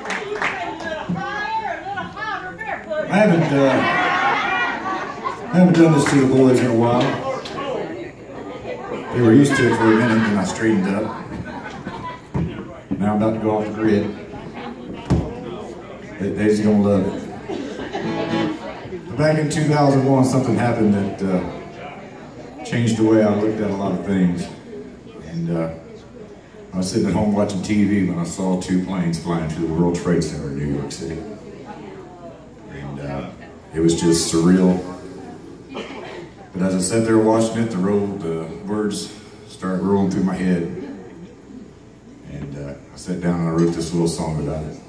I haven't done this to the boys in a while. They were used to it for a minute, and I straightened up. Now I'm about to go off the grid. They're just gonna love it. But back in 2001, something happened that changed the way I looked at a lot of things. And I was sitting at home watching TV when I saw two planes flying through the World Trade Center in New York City. And it was just surreal. But as I sat there watching it, the words started rolling through my head. And I sat down and I wrote this little song about it.